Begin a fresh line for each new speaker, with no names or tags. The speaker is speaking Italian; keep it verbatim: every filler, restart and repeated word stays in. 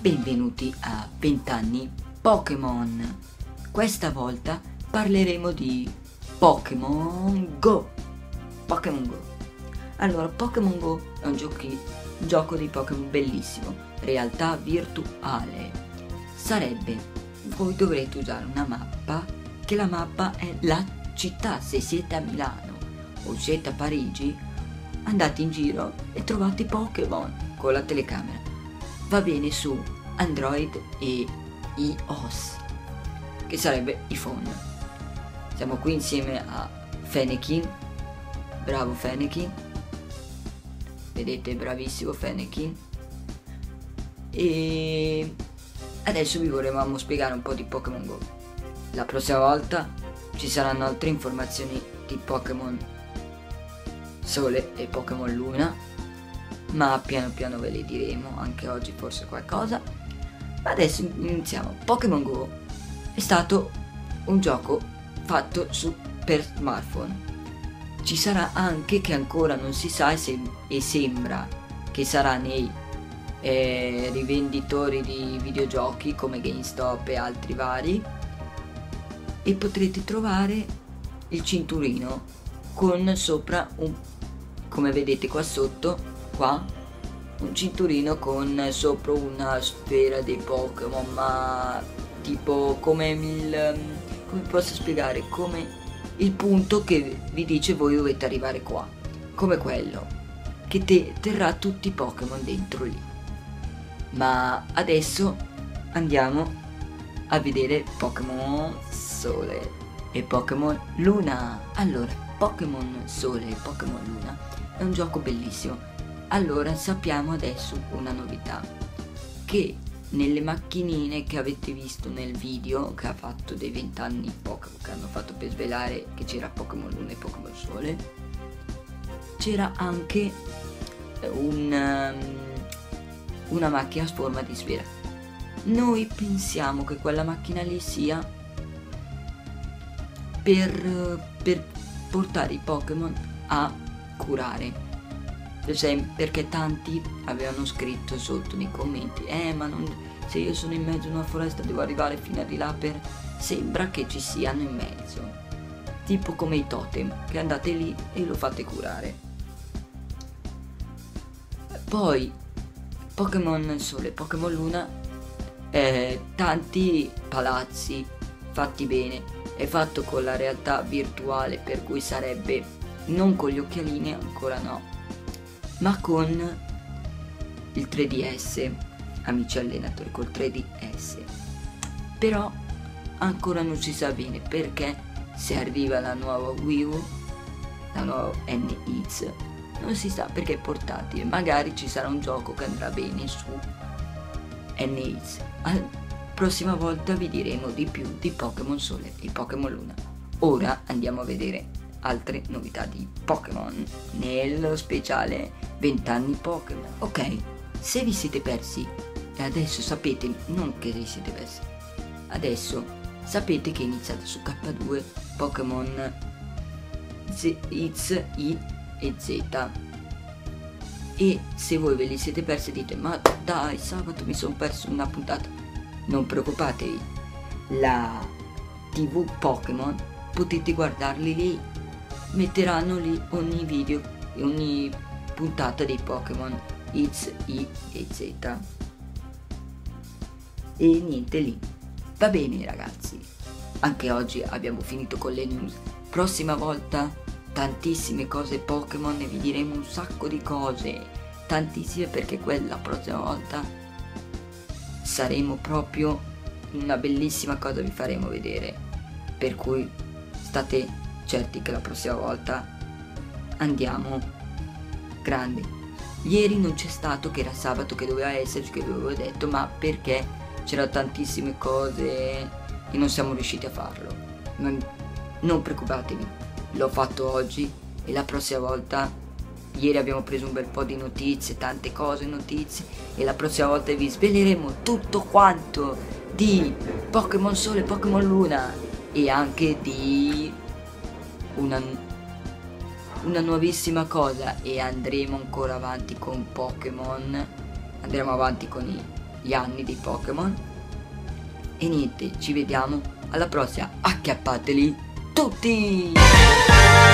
benvenuti a venti anni Pokémon. Questa volta parleremo di Pokémon Go. Pokémon Go. Allora, Pokémon Go è un, giochi, un gioco di Pokémon bellissimo, realtà virtuale. Sarebbe, voi dovrete usare una mappa, che la mappa è la città. Se siete a Milano o siete a Parigi, andate in giro e trovate Pokémon con la telecamera. Va bene su Android e iOS, che sarebbe iPhone. Siamo qui insieme a Fennekin, bravo Fennekin, vedete, bravissimo Fennekin. E adesso vi volevamo spiegare un po' di Pokémon Go. La prossima volta ci saranno altre informazioni di Pokémon Sole e Pokémon Luna, ma piano piano ve le diremo, anche oggi forse qualcosa. Ma adesso iniziamo. Pokémon Go è stato un gioco fatto su, per smartphone. Ci sarà anche, che ancora non si sa, e, se, e sembra che sarà nei eh, rivenditori di videogiochi come GameStop e altri vari, e potrete trovare il cinturino con sopra un, come vedete qua sotto, qua un cinturino con sopra una sfera dei Pokémon, ma tipo come il, come posso spiegare, come il punto che vi dice voi dovete arrivare qua, come quello che te, terrà tutti i Pokémon dentro lì. Ma adesso andiamo a vedere Pokémon Sole e Pokémon Luna. Allora, Pokémon Sole e Pokémon Luna è un gioco bellissimo. Allora, sappiamo adesso una novità, che nelle macchinine che avete visto nel video che ha fatto dei venti anni Pokémon, che hanno fatto per svelare che c'era Pokémon Luna e Pokémon Sole, c'era anche un, um, una macchina a forma di sfera. Noi pensiamo che quella macchina lì sia per, per portare i Pokémon a curare, perché tanti avevano scritto sotto nei commenti: eh ma non, se io sono in mezzo a una foresta devo arrivare fino a di là per... Sembra che ci siano in mezzo, tipo come i totem, che andate lì e lo fate curare. Poi Pokémon Sole e Pokémon Luna, eh, tanti palazzi fatti bene, è fatto con la realtà virtuale, per cui sarebbe non con gli occhialini, ancora no, ma con il tre D S, amici allenatori, col tre D S. Però ancora non si sa bene, perché se arriva la nuova Wii U, la nuova N X, non si sa, perché è portatile. Magari ci sarà un gioco che andrà bene su N X. La prossima volta vi diremo di più di Pokémon Sole e Pokémon Luna. Ora andiamo a vedere altre novità di Pokémon nello speciale venti anni Pokémon. Ok, se vi siete persi, e adesso sapete, non che vi siete persi, adesso sapete che è iniziato su K due Pokémon Z, X, Y e Z. E se voi ve li siete persi dite: ma dai, sabato mi sono perso una puntata, non preoccupatevi, la tivù Pokémon potete guardarli lì, metteranno lì ogni video, ogni puntata dei Pokémon X, Y e Z. E niente lì. Va bene ragazzi, anche oggi abbiamo finito con le news. Prossima volta tantissime cose Pokémon, e vi diremo un sacco di cose, tantissime, perché quella prossima volta saremo proprio una bellissima cosa, vi faremo vedere, per cui state certi che la prossima volta andiamo grandi. Ieri non c'è stato, che era sabato, che doveva esserci, che vi avevo detto, ma perché c'era tantissime cose e non siamo riusciti a farlo. Non, non preoccupatevi, l'ho fatto oggi, e la prossima volta, ieri abbiamo preso un bel po' di notizie, tante cose, notizie, e la prossima volta vi sveleremo tutto quanto di Pokémon Sole e Pokémon Luna, e anche di Una, una nuovissima cosa, e andremo ancora avanti con Pokémon, andremo avanti con i gli anni dei Pokémon. E niente, ci vediamo alla prossima. Acchiappateli tutti!